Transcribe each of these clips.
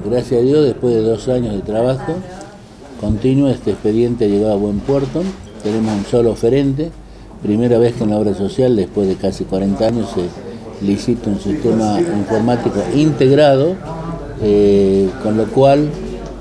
Gracias a Dios, después de 2 años de trabajo continuo, este expediente ha llegado a buen puerto. Tenemos un solo oferente, primera vez que en la obra social, después de casi 40 años, se licita un sistema informático integrado, con lo cual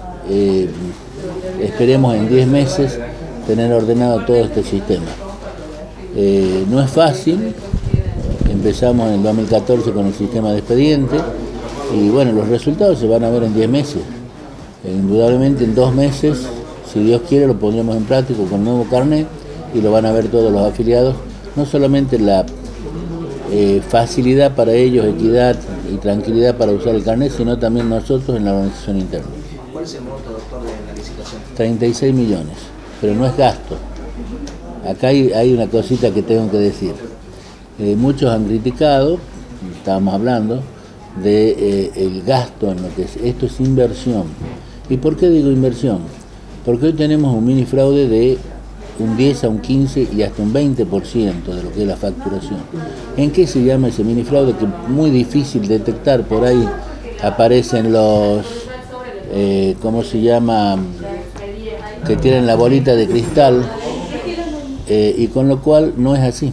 esperemos en 10 meses tener ordenado todo este sistema. No es fácil, empezamos en el 2014 con el sistema de expediente y bueno, los resultados se van a ver en 10 meses. Indudablemente en 2 meses, si Dios quiere, lo pondremos en práctica con el nuevo carnet y lo van a ver todos los afiliados, no solamente la facilidad para ellos, equidad y tranquilidad para usar el carnet, sino también nosotros en la organización interna. ¿Cuál es el monto, doctor, de la licitación? 36 millones, pero no es gasto. Acá hay una cosita que tengo que decir. Muchos han criticado, estábamos hablando, el gasto en lo que es. Esto es inversión. ¿Y por qué digo inversión? Porque hoy tenemos un mini fraude de un 10 a un 15 y hasta un 20% de lo que es la facturación. ¿En qué se llama ese mini fraude? Que es muy difícil detectar. Por ahí aparecen los, ¿cómo se llama? Que tienen la bolita de cristal, y con lo cual no es así.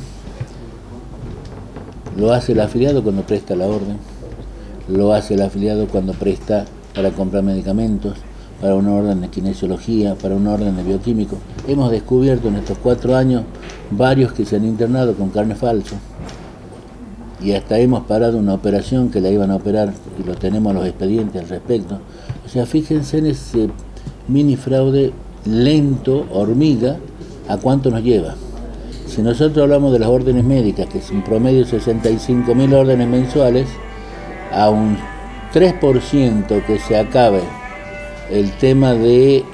Lo hace el afiliado cuando presta la orden, lo hace el afiliado cuando presta para comprar medicamentos, para una orden de kinesiología, para una orden de bioquímico. Hemos descubierto en estos 4 años varios que se han internado con carne falso y hasta hemos parado una operación que la iban a operar y lo tenemos los expedientes al respecto. O sea, fíjense en ese mini fraude lento, hormiga, ¿a cuánto nos lleva? Si nosotros hablamos de las órdenes médicas, que es un promedio de 65.000 órdenes mensuales, a un 3% que se acabe el tema de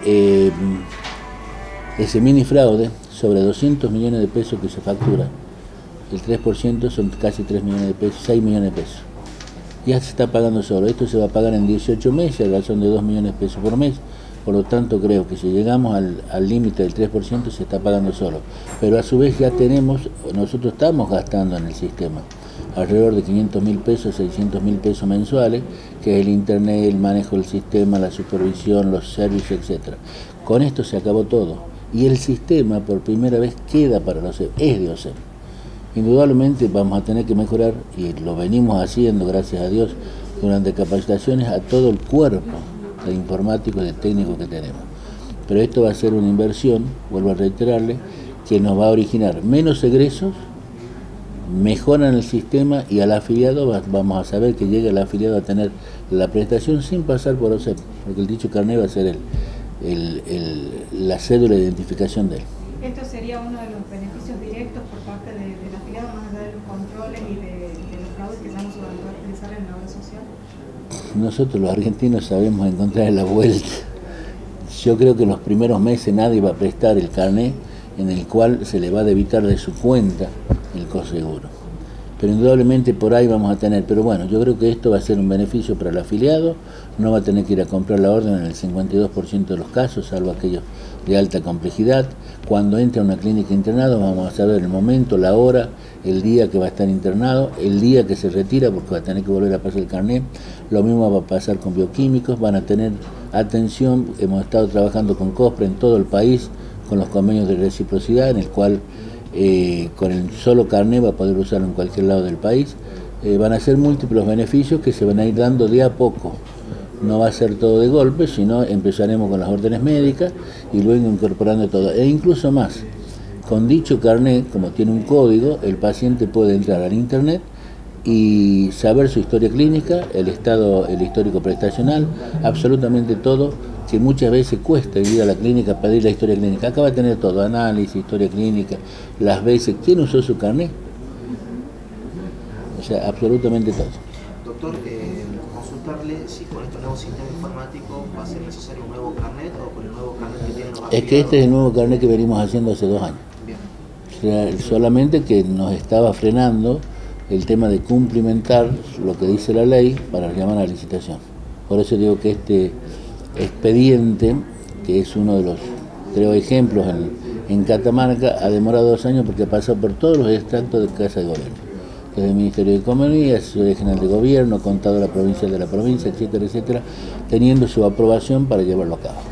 ese mini fraude, sobre 200 millones de pesos que se factura, el 3% son casi 3 millones de pesos, 6 millones de pesos. Ya se está pagando solo. Esto se va a pagar en 18 meses, a razón de 2 millones de pesos por mes. Por lo tanto, creo que si llegamos al límite del 3% se está pagando solo. Pero a su vez ya nosotros estamos gastando en el sistema alrededor de 500.000 pesos, 600.000 pesos mensuales, que es el internet, el manejo del sistema, la supervisión, los servicios, etc. Con esto se acabó todo. Y el sistema por primera vez queda para los OSEP, es de OSEP. Indudablemente vamos a tener que mejorar, y lo venimos haciendo, gracias a Dios, durante capacitaciones a todo el cuerpo de informáticos y de técnicos que tenemos. Pero esto va a ser una inversión, vuelvo a reiterarle, que nos va a originar menos egresos, mejoran el sistema y al afiliado vamos a saber que llega el afiliado a tener la prestación sin pasar por OSEP, porque el dicho carnet va a ser la cédula de identificación de él. ¿Esto sería uno de los beneficios directos por parte del afiliado, más allá de los controles y de los fraudes que ya no se van a utilizar en la obra social? Nosotros los argentinos sabemos encontrar la vuelta. Yo creo que en los primeros meses nadie va a prestar el carnet en el cual se le va a debitar de su cuenta el coseguro. Pero indudablemente por ahí vamos a tener, pero bueno, yo creo que esto va a ser un beneficio para el afiliado, no va a tener que ir a comprar la orden en el 52% de los casos, salvo aquellos de alta complejidad. Cuando entra a una clínica internado vamos a saber el momento, la hora, el día que va a estar internado, el día que se retira porque va a tener que volver a pasar el carnet. Lo mismo va a pasar con bioquímicos, van a tener atención. Hemos estado trabajando con COSPRE en todo el país con los convenios de reciprocidad, en el cual con el solo carnet va a poder usarlo en cualquier lado del país. Van a ser múltiples beneficios que se van a ir dando de a poco. No va a ser todo de golpe, sino empezaremos con las órdenes médicas y luego incorporando todo. E incluso más, con dicho carnet, como tiene un código, el paciente puede entrar al internet y saber su historia clínica, el histórico prestacional, absolutamente todo, que muchas veces cuesta ir a la clínica a pedir la historia clínica. Acá va a tener todo, análisis, historia clínica, las veces, quién usó su carnet, o sea, absolutamente todo. Doctor, consultarle si con este nuevo sistema informático va a ser necesario un nuevo carnet o con el nuevo carnet que tienen los afiliados. Es que este es el nuevo carnet que venimos haciendo hace 2 años. Bien. O sea, solamente que nos estaba frenando el tema de cumplimentar lo que dice la ley para llamar a la licitación. Por eso digo que este expediente, que es uno de los, creo, ejemplos en Catamarca, ha demorado 2 años porque ha pasado por todos los extractos de Casa de Gobierno. desde el Ministerio de Economía, Asesoría General de Gobierno, Contadora Provincial de la provincia, etcétera, etcétera, teniendo su aprobación para llevarlo a cabo.